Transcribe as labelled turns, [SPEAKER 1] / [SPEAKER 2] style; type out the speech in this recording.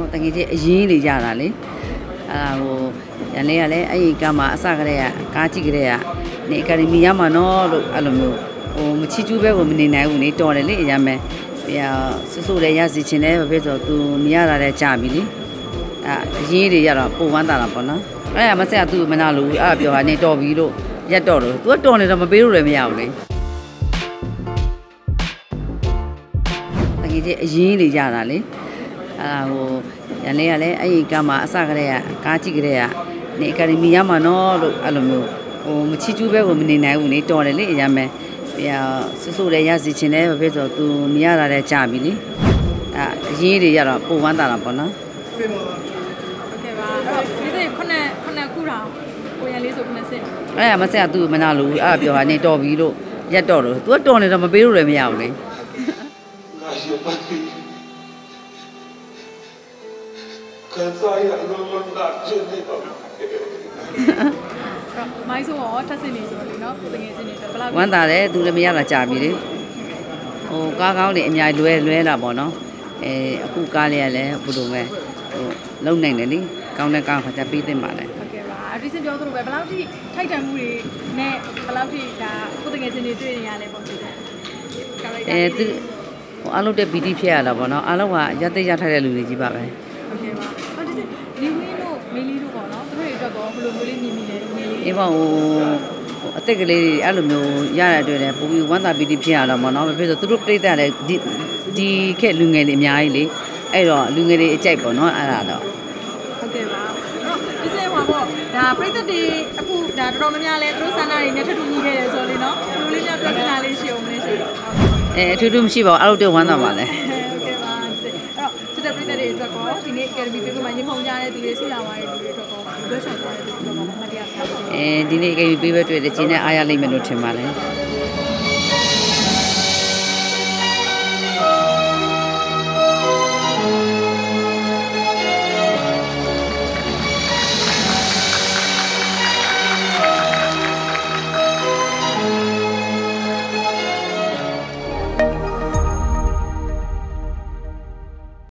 [SPEAKER 1] တကယ်ကြီးအရင်နေကြတာလေရန်လေးကလည်းအဲ့ဒီကမှအစကတည်းကကားကြည့်ကလေးကနေအကယ်ဒမီရမှာနော်လို့အဲ့လိုမျိုးမချီကျူးပဲကိုမနေနိုင်ဘူးလေတော်တယ်လေအရင်ပဲဆူလည်းရစီချင်တယ်ဘာဖြစ်ဆိုသူမရတာလည်းကြာပြီလေအရင်တွေရတော့ပုံဝမ်းတာပေါ့နော်အဲ့ဒါမဆက်သူမနာလို့အဲ့ဒါပြောတာနေတော်ပြီလို့ရက်တော့လို့ तू ကတော်နေတော့မပေးလို့လည်းမရဘူးလေတကယ်ကြီးအရင်နေကြတာလေရန်လေးကလည်းအဲ့ဒီကမှအစကတည်းကကားကြည့်ကလေးကနေအကယ်ဒမီရမှာနော်လို့အဲ့လိုမျိုးမချီကျူးပဲကိုမနေနိုင်ဘူးလေတော်တယ်လေအရင်ပဲဆူလည်းရစီချင်တယ်ဘာဖြစ်ဆိုသူမရတာလည်းကြာပြီလေအရင်တွေရတော့ပုံဝမ်းတာပေါ့နော်
[SPEAKER 2] ခုနခုတောင်ကိုရန်လေးဆိုခုနစစ်
[SPEAKER 1] အဲ့ဒါမဆက်သူမနာလို့အဲ့ဒါပြောတာနေတော်ပြီလို့ရက်တော့လို့ तू ကတော်နေတော့မပေးလို့လည်းမရဘူးလေ
[SPEAKER 2] မိုင်းဆိုတော့ထပ်စင်နေဆိုလေနော်တကယ်စင်နေဘယ်လောက်
[SPEAKER 1] ဝမ်းသာတယ်သူလည်းမရတာကြာပြီလေကားကောင်းတွေအများကြီးလွဲလာပေါ့နော်အခုကားလေးကလည်းဘယ်လိုပဲလုံနိုင်တယ်လေကောင်းတဲ့ကားခါကျပေးသင့်ပါလေ
[SPEAKER 2] ဟုတ်ကဲ့ပါအဒီစင်ပြောသလိုပဲဘယ်လောက်ထိထိုက်တန်မှုတွေနဲ့ဘယ်လောက်ထိဒါကိုတကယ်စင်နေတွေ့နေရလဲပေါ့ဖြစ်တယ်
[SPEAKER 1] သူအားလုံးတက်ပီတီဖြစ်ရတာပေါ့နော်အားလုံးကရတဲ့ရထားတဲ့လူတွေကြီးပါပဲ
[SPEAKER 2] ဟုတ်ကဲ့ပါဟိုဒီစင်လီဝင်းတို့မေလီတို့ပေါ့နော်သူတို့တွေအတွက်ကောဘယ်လိုမျိုးလေးမြင်မိလဲမေလီ
[SPEAKER 1] အေးပေါ့အသက်ကလေးတွေအဲ့လိုမျိုးရတဲ့အတွက်လည်းပုံပြီးဝမ်းသာပီတီဖြစ်ရတော့ပေါ့နော်ဘာဖြစ်လို့သူတို့ပြိတ္တလည်းဒီခက်လူငယ်တွေအများကြီးလေအဲ့တော့လူငယ်တွေအကြိုက်ပေါ့နော်အဲ့ဒါတော့
[SPEAKER 2] ဟုတ်ကဲ့ပါဒီစင်ဟောပေါ့ဒါပြိတ္တတွေအခုဒါတော်တော်များများလဲသူတို့ဆန္ဒတွေနဲ့ထထူညီခဲ့တယ်ဆိုလေနော်လူလေးများပြဿနာလေးရှိအောင်မလဲရှိ
[SPEAKER 1] အထူးထူးမရှိပါဘူးအဲ့လိုတော့ဝမ်းသာပါလေ
[SPEAKER 2] ဟုတ်ကဲ့ပါအဲ့တော့စစ်တပ်ပြိတ္တတွေအတွက်ကောဒီနေ့ Academy ပေးမှာရင်ခုန်ကြတဲ့သူတွေဆီလာပါတဲ့သူတွေအတွက်ကောဒီဘက်ဆောင်သွားတဲ့သူတွေအတွက်ကောမတရား
[SPEAKER 1] ဒီနေ့ Academy ပေးပဲတွေ့တယ်ကျင်းနဲ့အားရလိမ့်မယ်လို့ထင်ပါတယ်